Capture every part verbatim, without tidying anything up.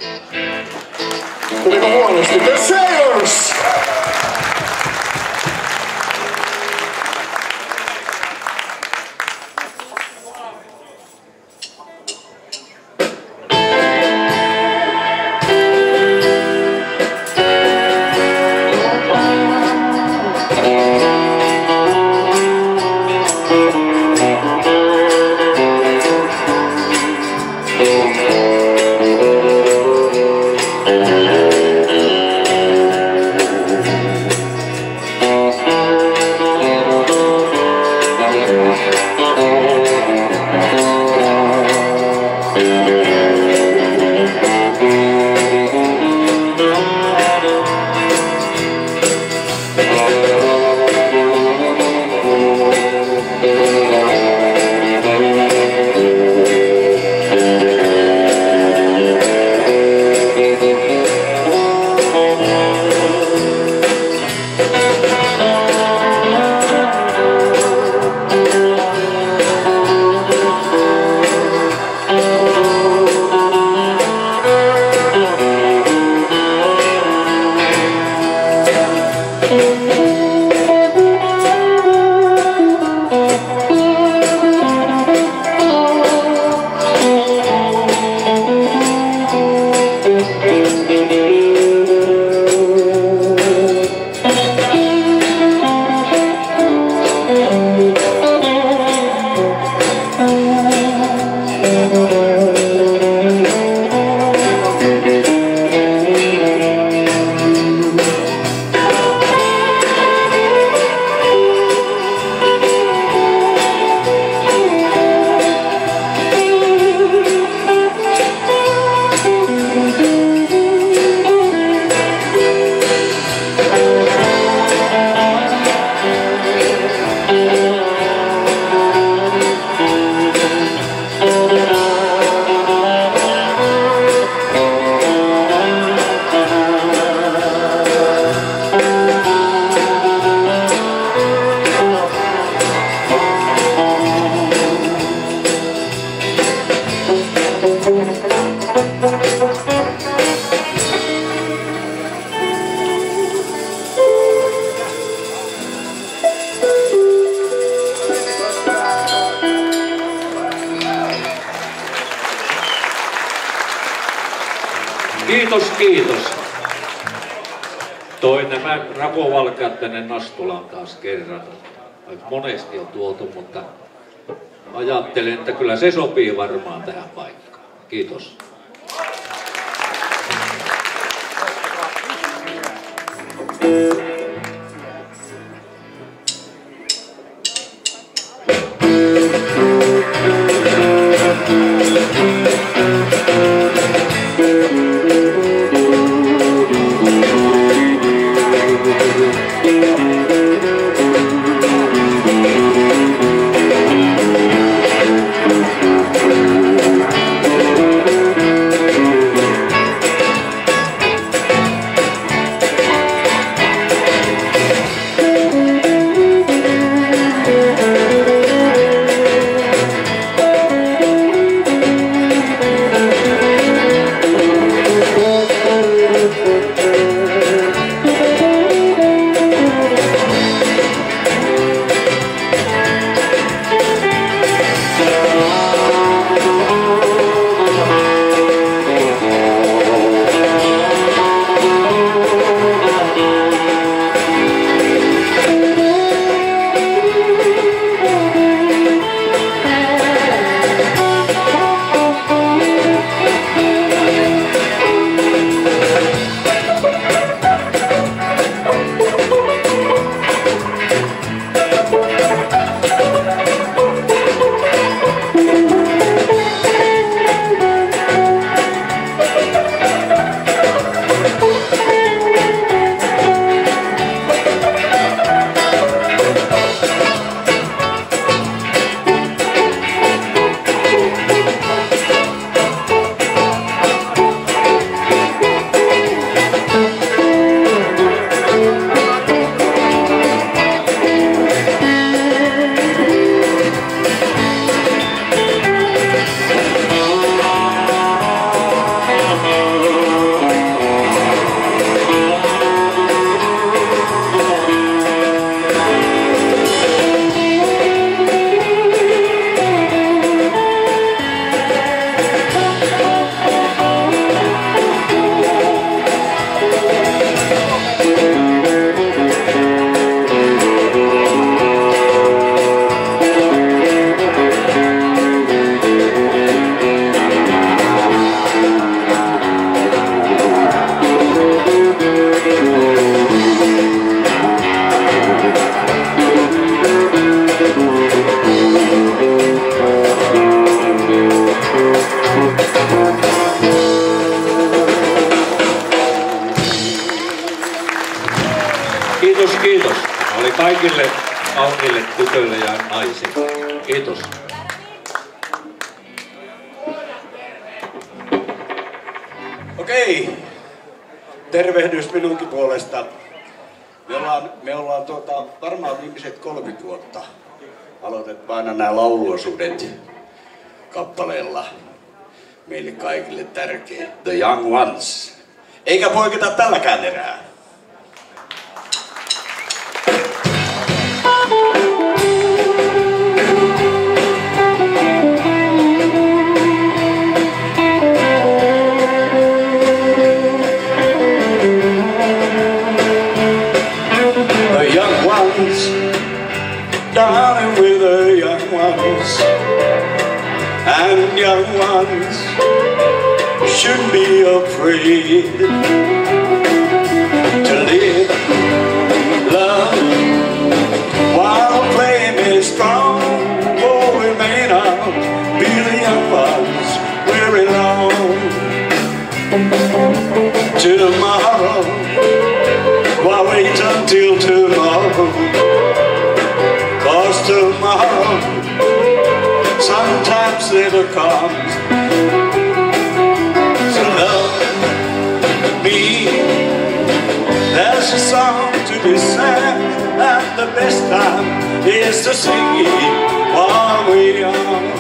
Tuliko huonosti? The Sailors! Kiitos, kiitos. Toin nämä rakovalkeat tänne Nastulaan taas kerran. Monesti on tuotu, mutta ajattelen, että kyllä se sopii varmaan tähän paikkaan. Kiitos. kauniille tytöille ja naisille. Kiitos. Okei. Tervehdys minunkin puolesta. Me ollaan, me ollaan tuota, varmaan viimeiset kolmekymmentä vuotta aloitettu aina nämä lauluosuudet kappaleella. Meille kaikille tärkeä. The Young Ones. Eikä poiketa tälläkään erää. Darling, with the young ones, and young ones shouldn't be afraid to live, love, while the flame is strong. Oh, we may not be the young ones very long. Tomorrow, why wait until tomorrow? Cause tomorrow sometimes never comes. So love me. There's a song to be sang, and the best time is to sing it while we're young.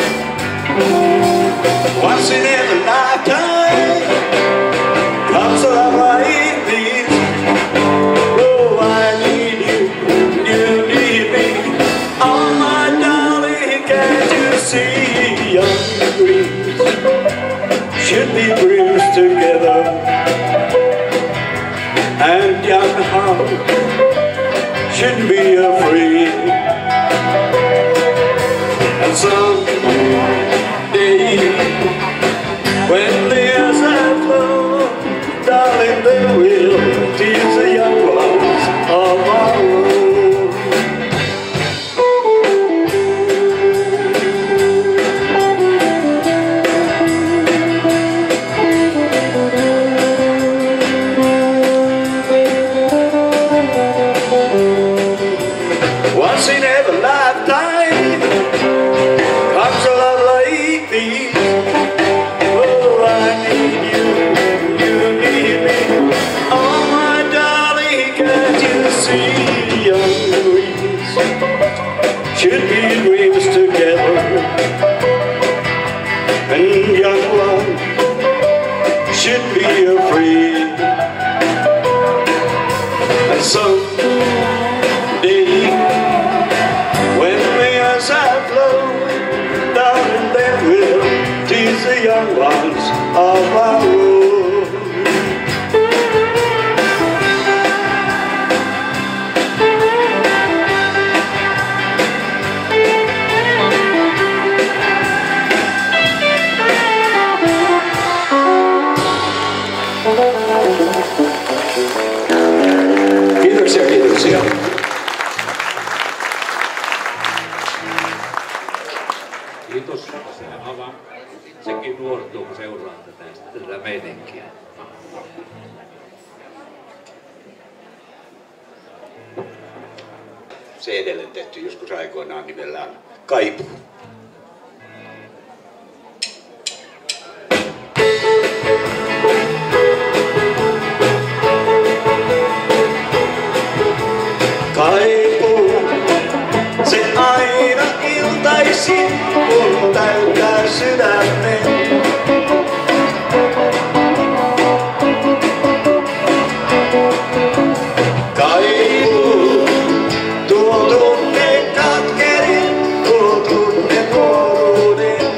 Once in every lifetime comes a love like this. Oh, I need you, you need me. Oh my darling, can't you see? Young dreams should be dreams together, and young hearts shouldn't be afraid. And someday, when the years have flown, darling, they will teach the young ones of our own. Once in every lifetime comes a love like this. Oh, I need you, you need me. Oh, my darling, can't you see? Young dreams should be dreams together, and young love should be afraid. And someday, when the years have flown, darling, they will teach the young ones of our own. Kiitoksia, kiitoksia. Kiitos. Se avaa. Sekin nuortuu, kun seuraa tätä, tätä meininkiä. Se edelleen tehty joskus aikoinaan nimellään Kaipuu. Kaipuu, se aina iltaisin, kun täyttää sydämen. Kaipuu, tuo tunne katkerin, tuo tunne nuoruuden.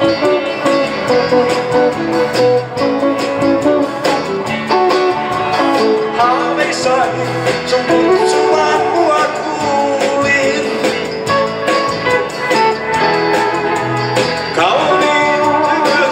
Haaveissani sun kutsua mua kuulin. Kauniin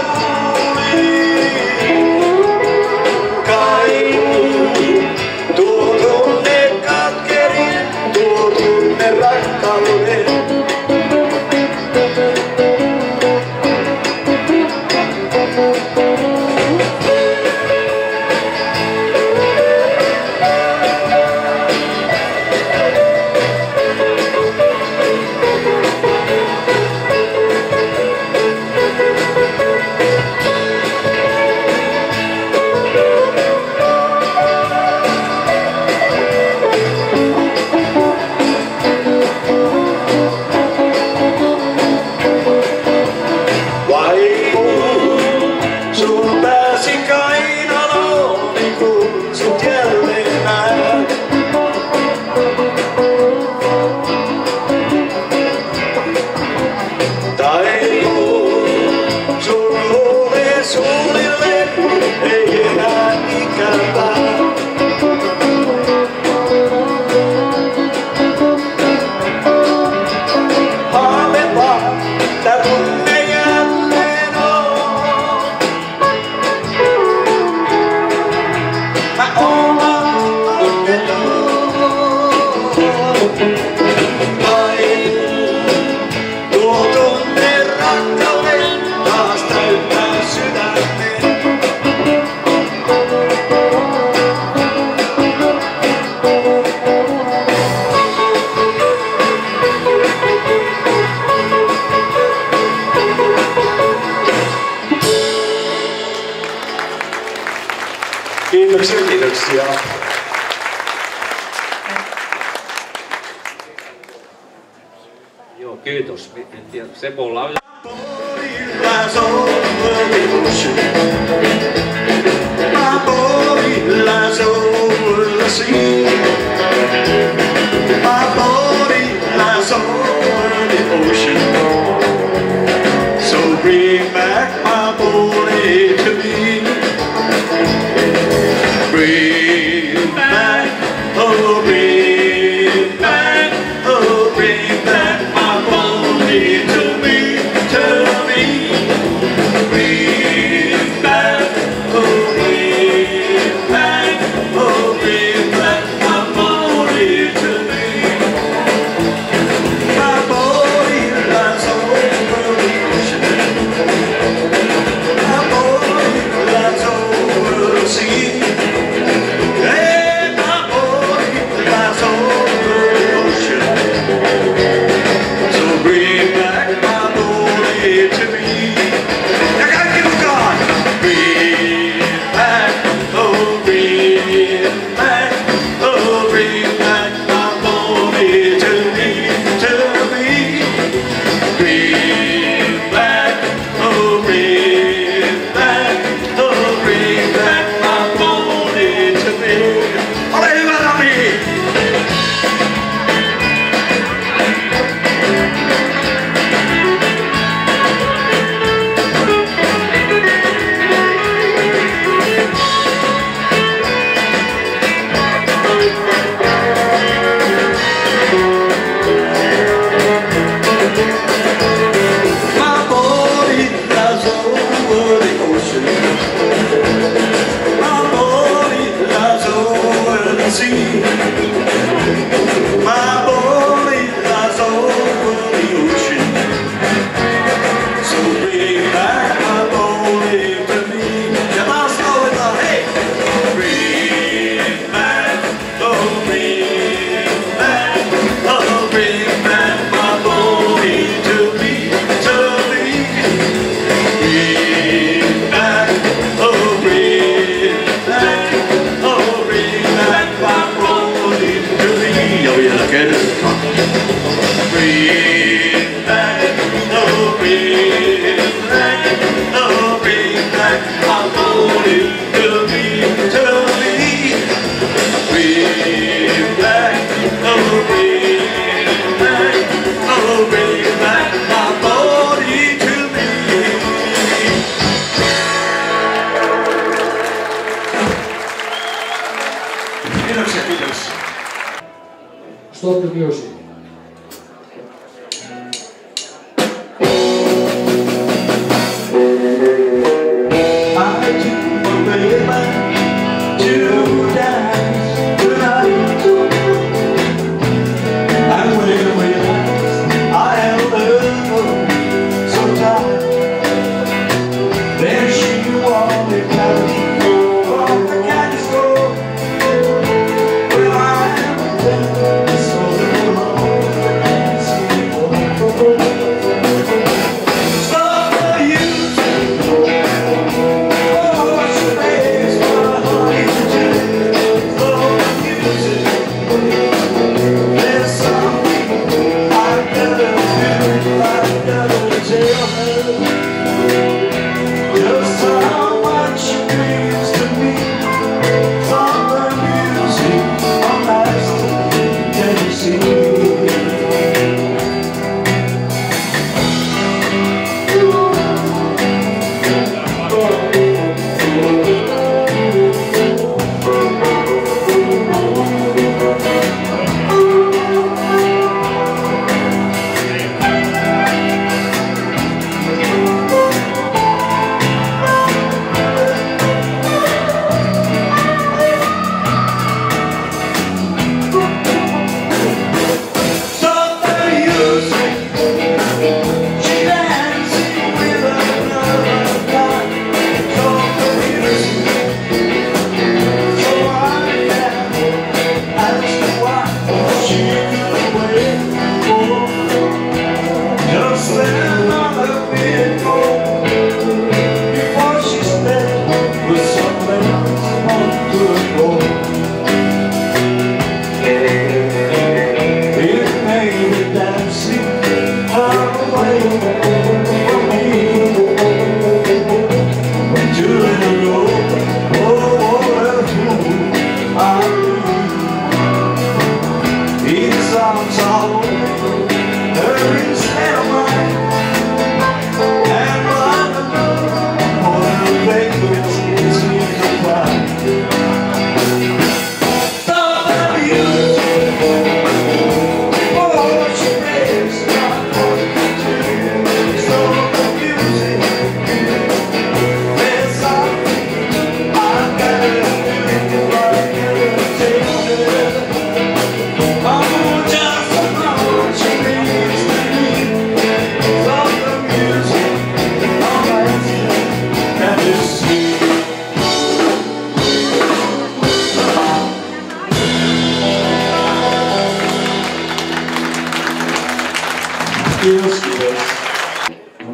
ei oo. Surulle suunnille ei enää ikävää. Haave vaan, tää tunne jälleen on. Mä oon vain tuo tunne rakkauden taas täyttää sydämen. Kiitoksia, kiitoksia. Joo, kiitos. En tiedä, Sepolla on... Lies over the ocean. My body lies over the sea. My body lies over the ocean. So bring back my body to me. Bring back, oh bring back, oh bring back my body to me, to me. Bring back, oh bring back, oh bring back my body to me. My body lies over the ocean. My body lies over the sea. Hey, my body lies over the ocean. So bring back my body to me. I gotta give it God. Bring back, oh bring back, oh bring back my body to me, to me. Bring back, oh bring back, oh bring back my body to me. Ole hyvä, Rami!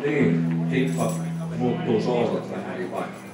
Niin, hip-hop muuttuu soolot vähän eri paikkaan.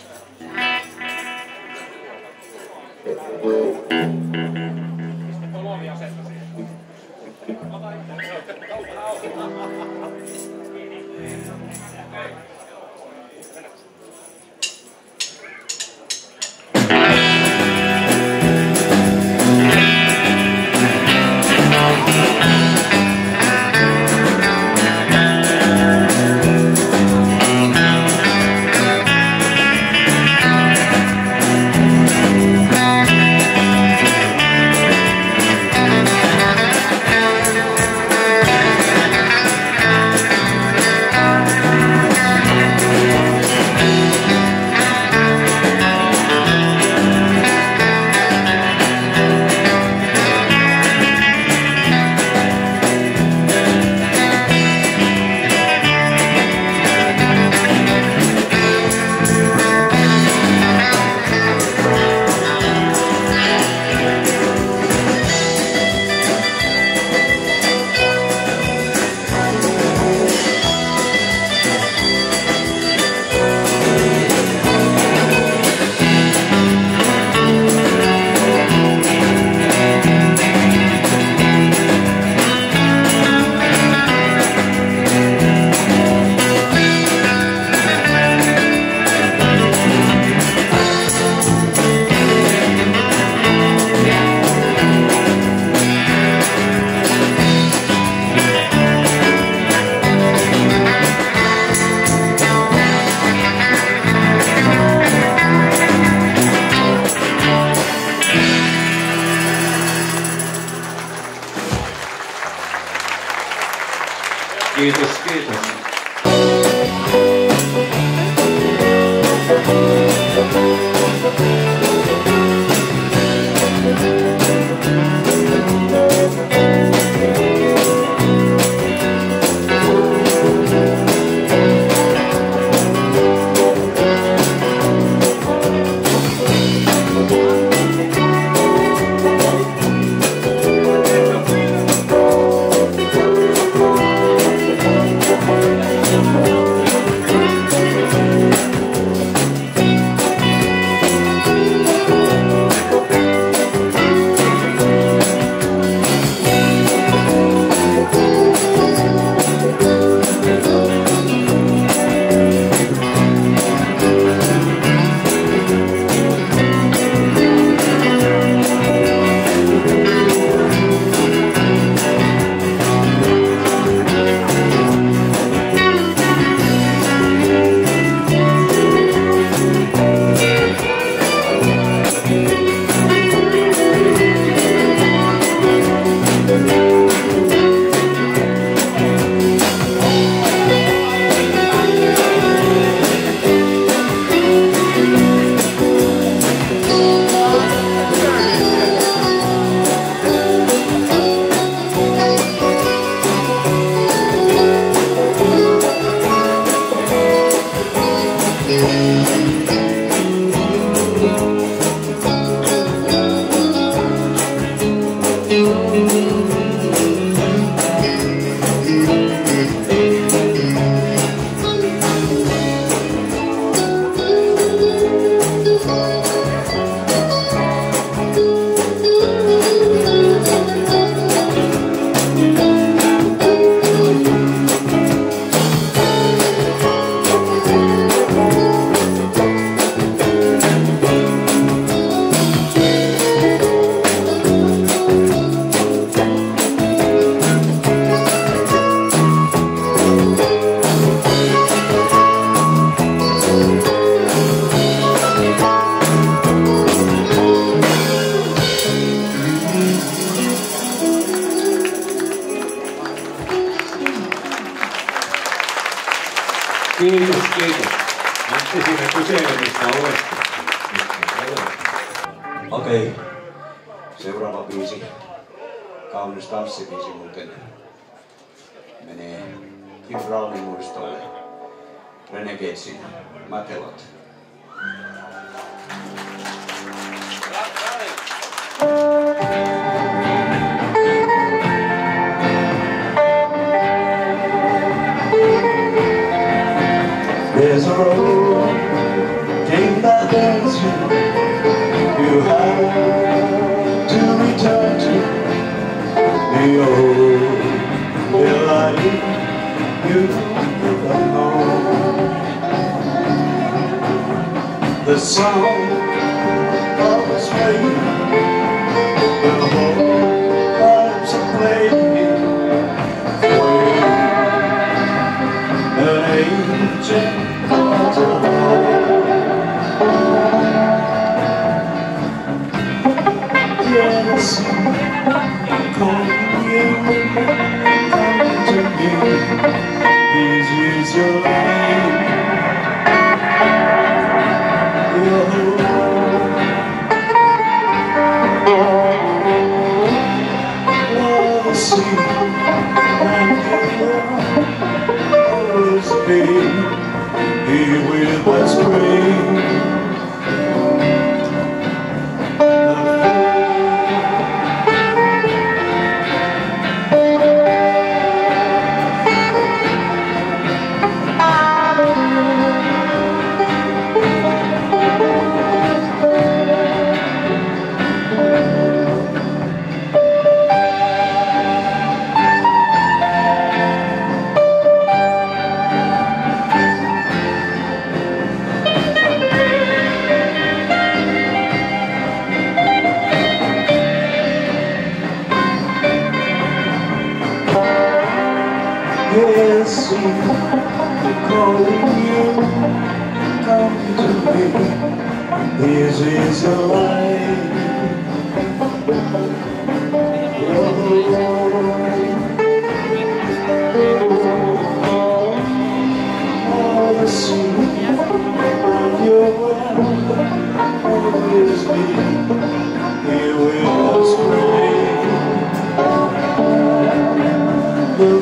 Kiitos, kiitos. Kiitos, kiitos. Antti siinä kyselee, mistä olette. Okei, seuraava biisi. Kaunis tanssibiisi muuten menee Kim Brownin muistolle. Renegadesin Matelot. Thank you. There's a road in that dancing you have to return to the old life you never know. The sound of the spring, the whole pipes are playing for you, an ancient yes, calling you, come to me, please use your life, your hope. Love the sea, and you will always be here with us, spring. Yes, I'm calling you, come to me, this is your life, all the sea, and your will always be here with us, spring, the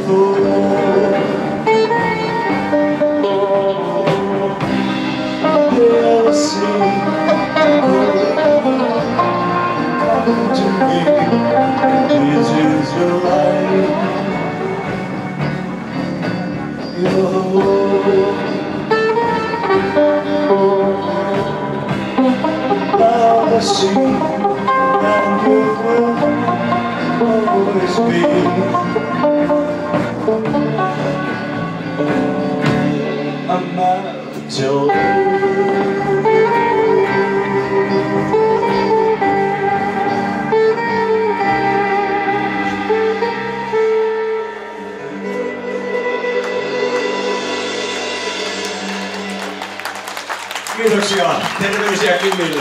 this is your life, your hope. Now the sea and you will always be a mountain. Kiitoksia. Terveisiä Kimille.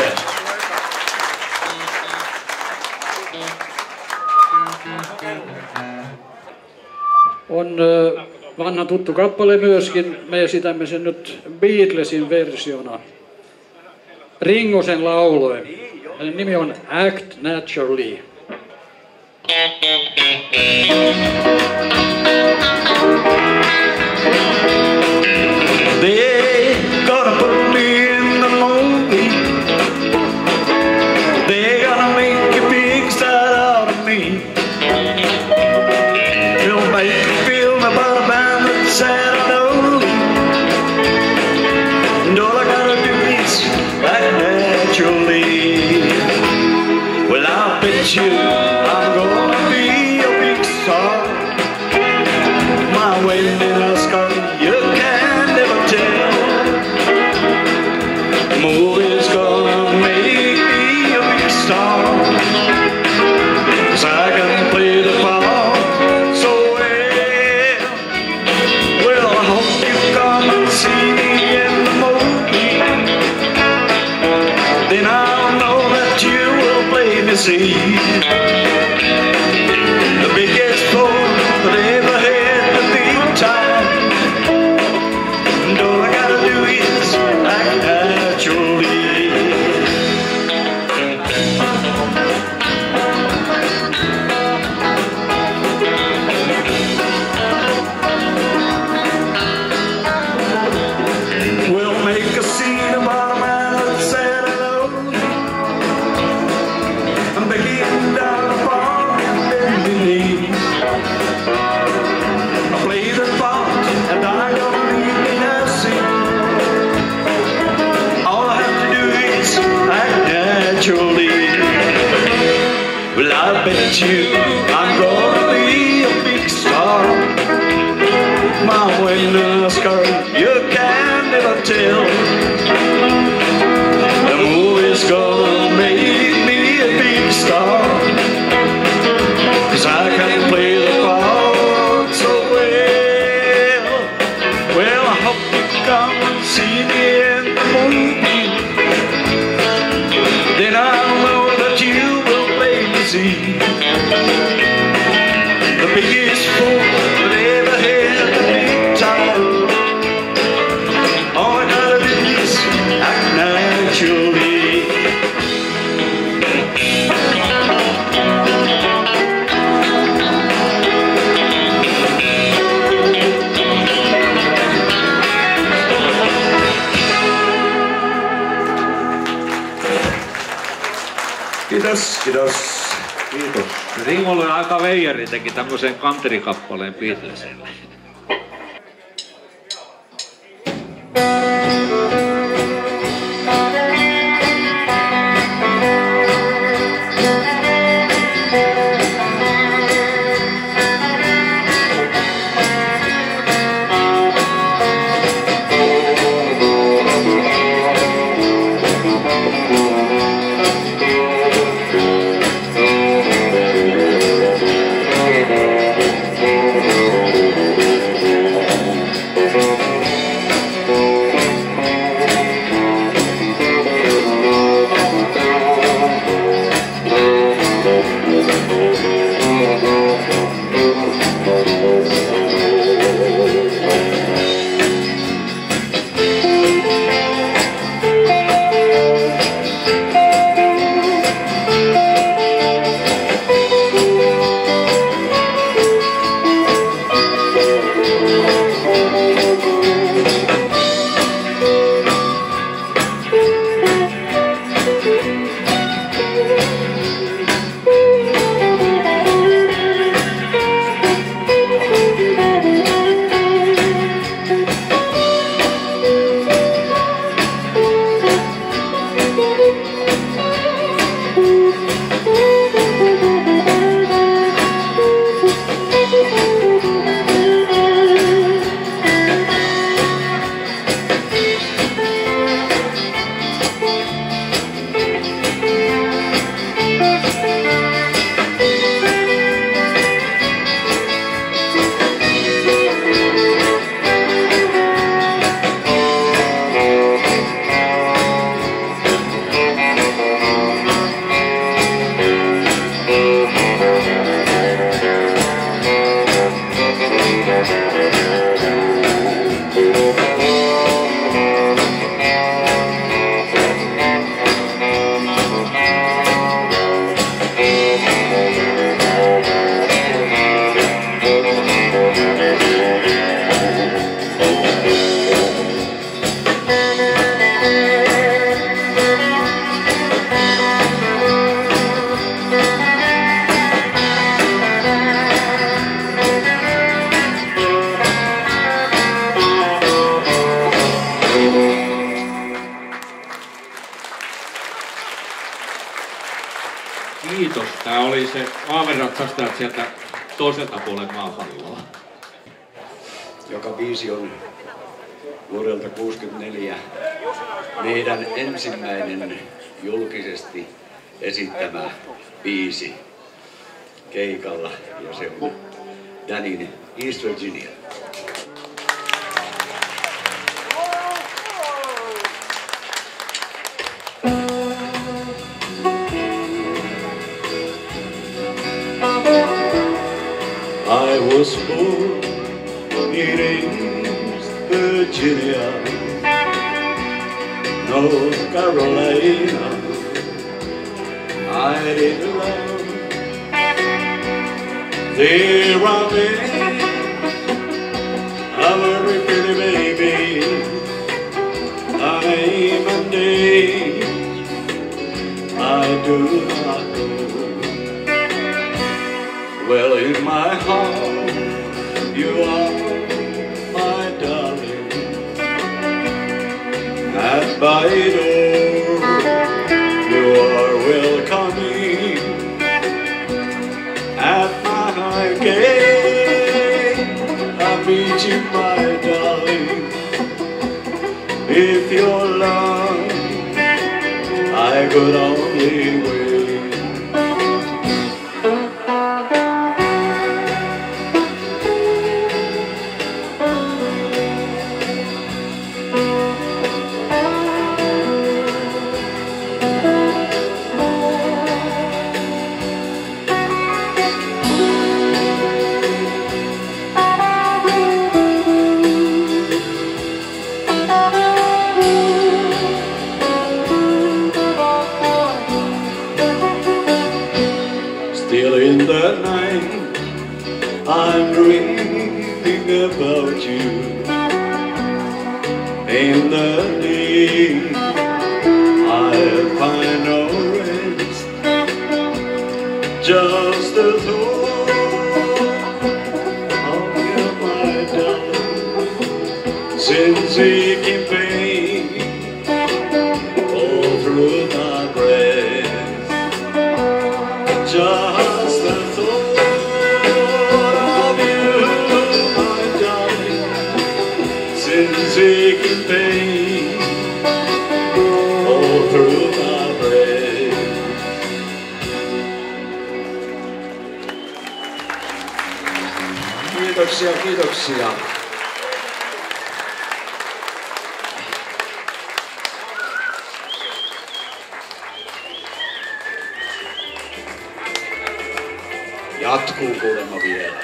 On vanha tuttu kappale myöskin. Me esitämme sen nyt Beatlesin versiona. Ringosen lauloen. Hänen nimi on Act Naturally. They gonna put me in the movie. They gonna make a big star out of me. They'll make me feel about a band that's sad, I know. And all I gotta do is act naturally. Well, I bet you I'm gonna be a big star. My wedding is coming, you can never tell. Movie's gonna make me a big star, 'cause I can play the part so well. Well, I hope you come and see me in the movie. Then I'll know that you will play me, see. The biggest role that ever had the big time. And all I gotta do is act naturally. We'll make a scene about a man that's sad and lonely. I'm begging down the bet you I'm gonna be a big star. My window skirt, you can never tell. The movie's gonna make me a big star, 'cause I can play the part so well. Well, I hope you come and see me in the movie. Then I'll know that you will play me see the biggest fool that ever had a big time. All I gotta do is act naturally. Kiitos, kiitos. Kiitos. Ringolle aika veijari teki tämmöisen kanterikappaleen Beatlesille. Kiitos. Tää oli se aaveratsastajat sieltä toiselta puolen maapalloa. Joka biisi on vuodelta kuusikymmentäneljä meidän ensimmäinen julkisesti esittämä biisi keikalla, ja se on Danin East Virginia. I was born in East Virginia, North Carolina. I did love there I met a very pretty baby. Time and day I do not know. Well, in my heart, you are my darling. At my door, you are welcoming. With your love, I could only wait. Still in the night, I'm dreaming about you. In the day, I'll find no rest. Just the thought of you, my darling, since-seeking pain all through my breath. Just the thought of you, my darling, since-seeking pain all through my breath. Kiitoksia, kiitoksia. Jatkuu kuulemma vielä.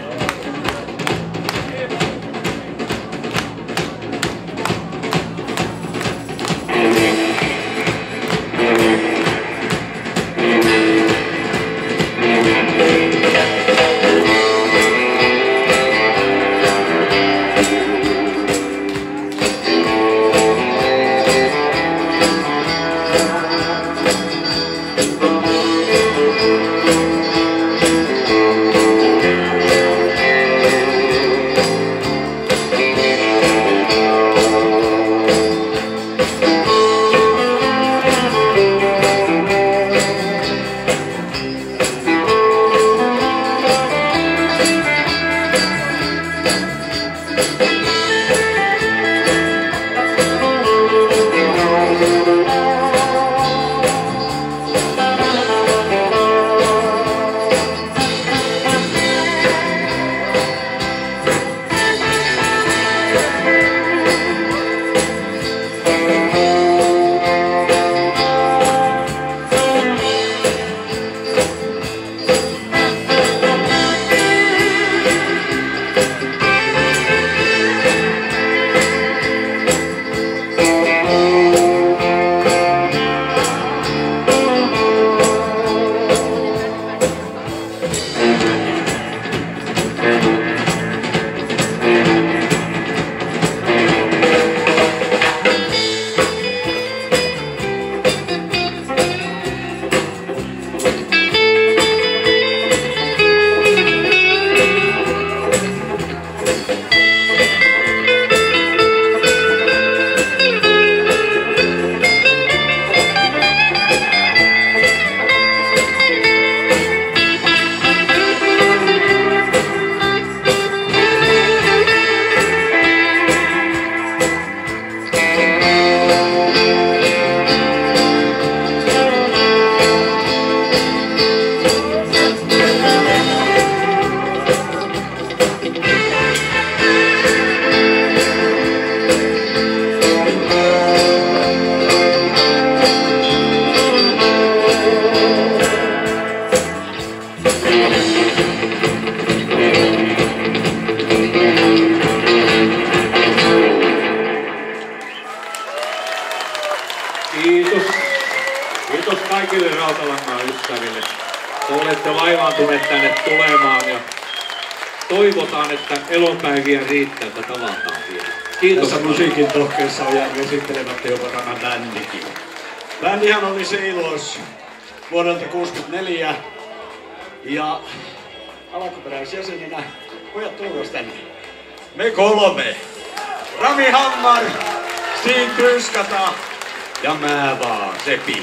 Kiitos. Kiitos kaikille Rautalangan ystäville. Te olette vaivaantuneet tänne tulemaan ja toivotaan, että elopäiviä riittää, että tavataan vielä. Kiitos. Tässä musiikin tohkeessa on jäänyt esittelemättä jopa tämä bändikin. Bändihän oli Seilos vuodelta kuusikymmentäneljä ja alkuperäisjäseninä, pojat tulkoos tänne. Me kolme. Rami Hammar, Stig Tryskata ja mä vaan, Sepi.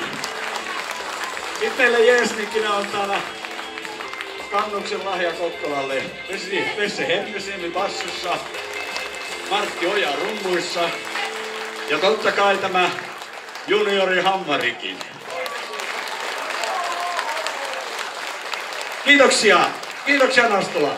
Sitten meillä Jeesnikkinä on täällä Kannuksen lahja Kokkolalle. Vesse Hermesniemi bassossa, Martti Oja rummuissa Ja totta kai tämä juniori hammarikin. Kiitoksia. Kiitoksia Nastola.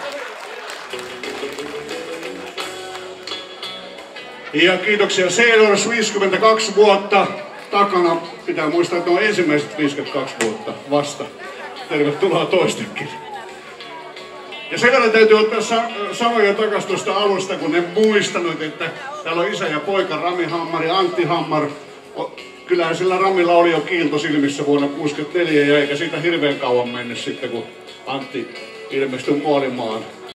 Ja kiitoksia Sailors, viisikymmentäkaksi vuotta takana. Pitää muistaa, että on ensimmäiset viisikymmentäkaksi vuotta vasta. Tervetuloa toistekin. Ja sen verran täytyy ottaa Savoja takas tuosta alusta, kun en muistanut, että täällä on isä ja poika Rami Hammar ja Antti Hammar. Kyllähän sillä Ramilla oli jo kiilto silmissä vuonna kuusikymmentäneljä ja eikä siitä hirveän kauan mennyt sitten, kun Antti ilmestyi maailmaan.